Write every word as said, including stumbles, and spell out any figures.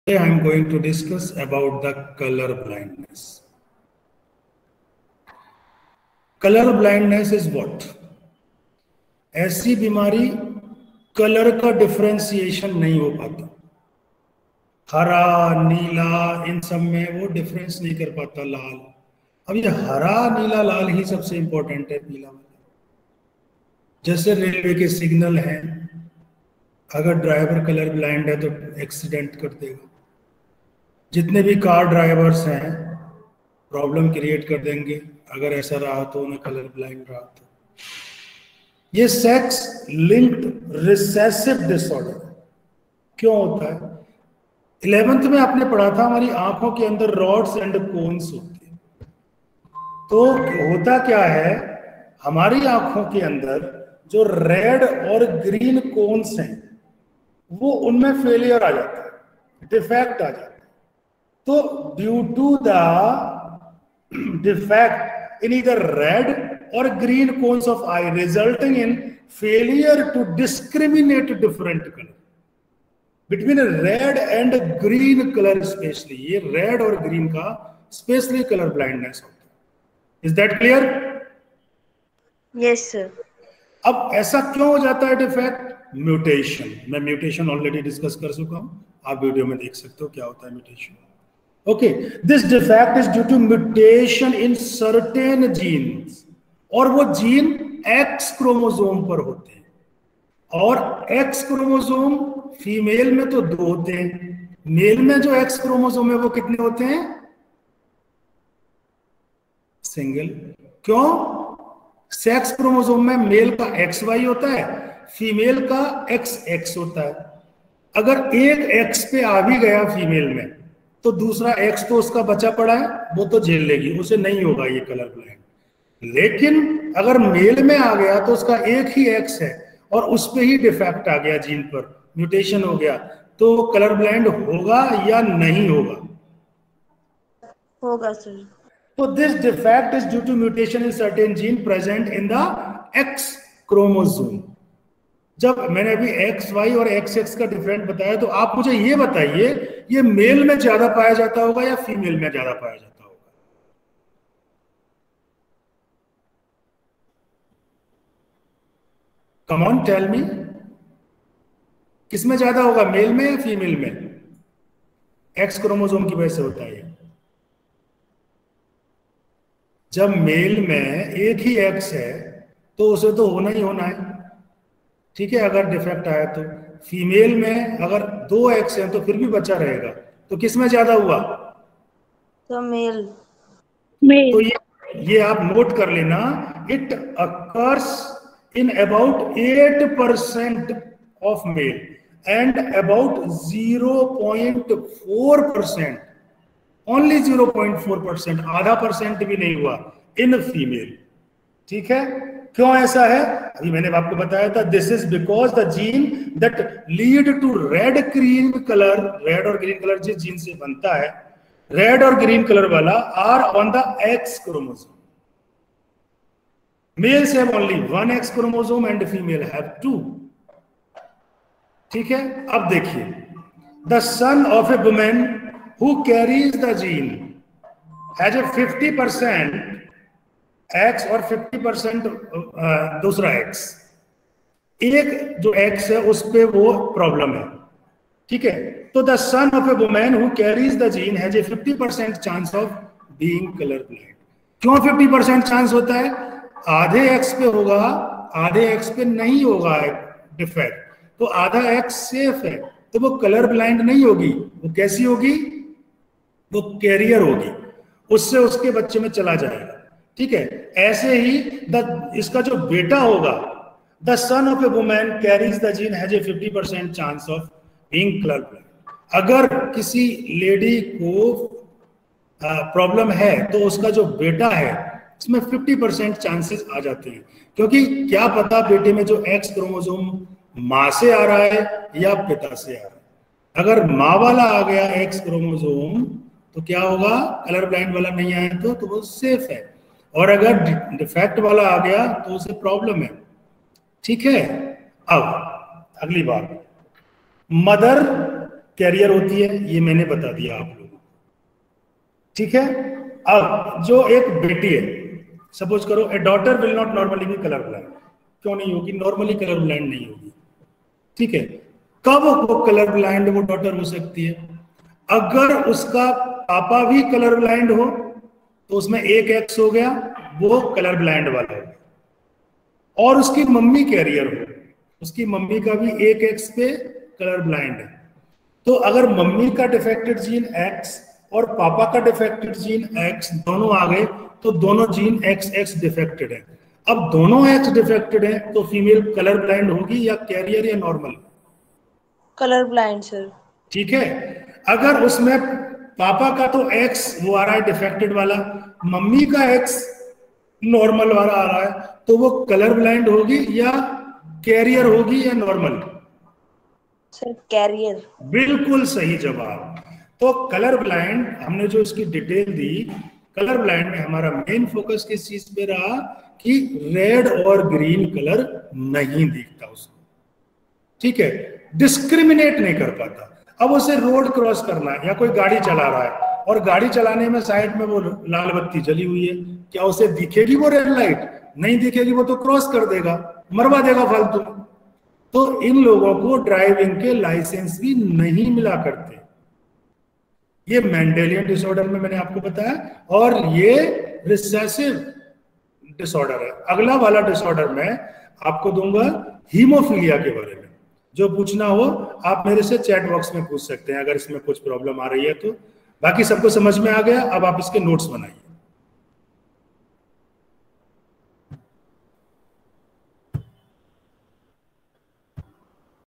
Today I am going to discuss about the color blindness. Color blindness is what? ऐसी बीमारी colour का differentiation नहीं हो पाता, हरा नीला इन सब में वो डिफरेंस नहीं कर पाता, लाल। अब ये हरा नीला लाल ही सबसे इंपॉर्टेंट है, पीला वाला। जैसे रेलवे के सिग्नल हैं, अगर ड्राइवर कलर ब्लाइंड है तो एक्सीडेंट कर देगा। जितने भी कार ड्राइवर्स हैं प्रॉब्लम क्रिएट कर देंगे अगर ऐसा रहा तो, उन्हें कलर ब्लाइंड रहा तो। ये सेक्स लिंक्ड रिसेसिव डिसऑर्डर क्यों होता है? इलेवेंथ में आपने पढ़ा था हमारी आंखों के अंदर रॉड्स एंड कोन्स होते हैं। तो होता क्या है, हमारी आंखों के अंदर जो रेड और ग्रीन कोन्स हैं वो उनमें फेलियर आ जाता है, डिफेक्ट आ जाता है। तो due to the defect in either red or green cones of eye resulting in failure to discriminate different color between a red and green color especially, ये red और green का specially color blindness होता है। Is that clear? Yes sir. अब ऐसा क्यों हो जाता है डिफेक्ट? म्यूटेशन। मैं म्यूटेशन ऑलरेडी डिस्कस कर चुका हूं, आप वीडियो में देख सकते हो क्या होता है mutation. Okay, this defect is due to mutation in certain genes, और वो जीन एक्स क्रोमोसोम पर होते हैं। और एक्स क्रोमोसोम फीमेल में तो दो होते हैं, मेल में जो एक्स क्रोमोसोम है वो कितने होते हैं? सिंगल। क्यों? सेक्स क्रोमोसोम में मेल का एक्स वाई होता है, फीमेल का एक्स एक्स होता है। अगर एक एक्स पे आ भी गया फीमेल में तो दूसरा एक्स तो उसका बचा पड़ा है, वो तो झेल लेगी, उसे नहीं होगा ये कलर ब्लाइंड। लेकिन अगर मेल में आ गया तो उसका एक ही एक्स है और उस पे ही डिफेक्ट आ गया, जीन पर म्यूटेशन हो गया, तो कलर ब्लाइंड होगा या नहीं होगा? होगा सर। तो this defect is due to mutation in certain gene present in the X chromosome. जब मैंने अभी एक्स वाई और एक्स एक्स का डिफरेंट बताया, तो आप मुझे ये बताइए, ये मेल में ज्यादा पाया जाता होगा या फीमेल में ज्यादा पाया जाता होगा? Come on, tell me, किसमें ज्यादा होगा, मेल में या फीमेल में? एक्स क्रोमोसोम की वजह से होता है। जब मेल में एक ही एक्स है तो उसे तो होना ही होना है, ठीक है, अगर डिफेक्ट आया तो। फीमेल में अगर दो एक्स हैं तो फिर भी बचा रहेगा, तो किसमें ज्यादा हुआ? तो मेल। मेल। तो ये ये आप नोट कर लेना, it occurs in about eight percent of male and about zero point four percent, only zero point four percent, आधा परसेंट भी नहीं हुआ in female। ठीक है, क्यों ऐसा है? अभी मैंने आपको बताया था, this is because the gene that lead to red green colour, red और ग्रीन कलर जिस जीन से बनता है, रेड और ग्रीन कलर वाला, are on the X chromosome. Males have only one X chromosome and female have two। ठीक है, अब देखिए, the son of a woman who carries the gene has a fifty percent X और fifty percent दूसरा X। एक जो X है उस पे वो प्रॉब्लम है, ठीक है। तो the son of a woman who carries the gene has a fifty percent chance of being colorblind। क्यों fifty percent चांस होता है? आधे एक्स पे होगा, आधे एक्स पे नहीं होगा डिफेक्ट, तो आधा एक्स सेफ है, तो वो कलर ब्लाइंड नहीं होगी। वो कैसी होगी? वो कैरियर होगी, उससे उसके बच्चे में चला जाएगा, ठीक है। ऐसे ही द इसका जो बेटा होगा, the son of a woman carries the gene has a fifty percent chance of being colour blind. अगर किसी लेडी को प्रॉब्लम है तो उसका जो बेटा है इसमें फिफ्टी परसेंट चांसेस आ जाते हैं, क्योंकि क्या पता बेटे में जो एक्स क्रोमोसोम माँ से आ रहा है या पिता से आ रहा है। अगर माँ वाला आ गया एक्स क्रोमोसोम तो क्या होगा? कलर ब्लाइंड वाला नहीं आया तो, तो वो सेफ है, और अगर डिफेक्ट वाला आ गया तो उसे प्रॉब्लम है, ठीक है। अब अगली बात, मदर कैरियर होती है, ये मैंने बता दिया आप लोगों को, ठीक है। अब जो एक बेटी है, सपोज करो a daughter will not normally be colour blind, क्यों नहीं होगी? नॉर्मली कलर ब्लाइंड नहीं होगी, ठीक है। कब वो कलर ब्लाइंड वो डॉटर हो सकती है? अगर उसका पापा भी कलर ब्लाइंड हो तो उसमें एक एक्स हो गया, वो कलर ब्लाइंड वाला है, और उसकी मम्मी कैरियर हो, उसकी मम्मी का भी एक एक्स पे कलर ब्लाइंड है। तो अगर मम्मी का डिफेक्टेड जीन एक्स और पापा का डिफेक्टेड जीन एक्स दोनों आ गए तो दोनों जीन एक्स एक्स डिफेक्टेड है। अब दोनों एक्स डिफेक्टेड है तो फीमेल कलर ब्लाइंड होगी या कैरियर या नॉर्मल? Colour blind sir. ठीक है। अगर उसमें पापा का तो एक्स वो आ रहा है डिफेक्टेड वाला, मम्मी का एक्स नॉर्मल वाला आ रहा है, तो वो कलर ब्लाइंड होगी या कैरियर होगी या नॉर्मल? Sir career. बिल्कुल सही जवाब। तो कलर ब्लाइंड, हमने जो इसकी डिटेल दी, कलर ब्लाइंड में हमारा मेन फोकस किस चीज पे रहा कि रेड और ग्रीन कलर नहीं दिखता उसको, ठीक है, डिस्क्रिमिनेट नहीं कर पाता। अब उसे रोड क्रॉस करना है या कोई गाड़ी चला रहा है और गाड़ी चलाने में साइड में वो लाल बत्ती जली हुई है, क्या उसे दिखेगी वो रेड लाइट? नहीं दिखेगी, वो तो क्रॉस कर देगा, मरवा देगा फालतू। तो इन लोगों को ड्राइविंग के लाइसेंस भी नहीं मिला करते। ये मेंडेलियन डिसऑर्डर में मैंने आपको बताया, और ये रिसेसिव डिसऑर्डर है। अगला वाला डिसऑर्डर मैं आपको दूंगा हीमोफीलिया के बारे में। जो पूछना हो आप मेरे से चैट बॉक्स में पूछ सकते हैं अगर इसमें कुछ प्रॉब्लम आ रही है तो। बाकी सबको समझ में आ गया, अब आप इसके नोट्स बनाइए।